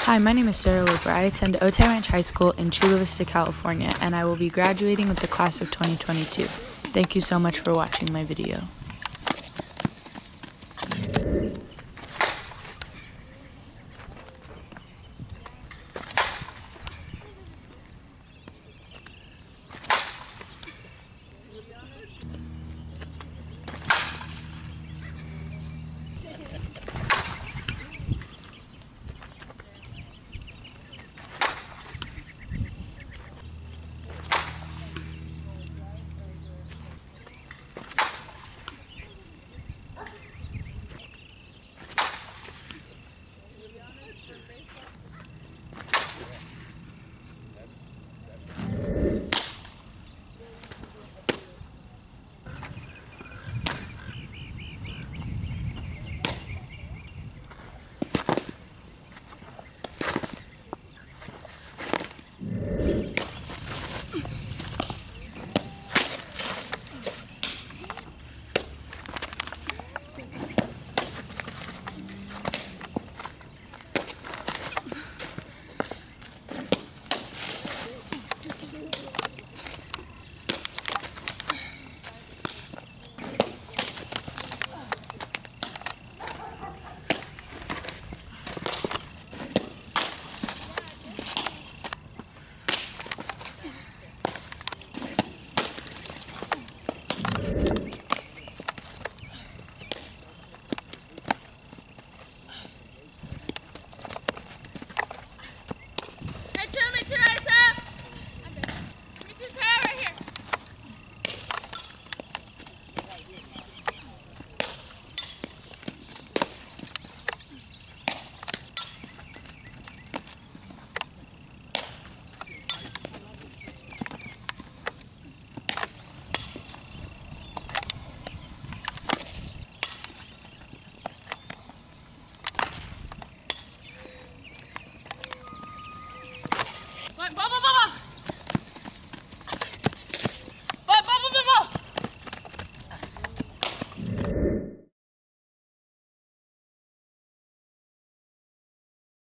Hi, my name is Sarah Loper. I attend Otay Ranch High School in Chula Vista, California, and I will be graduating with the class of 2022. Thank you so much for watching my video.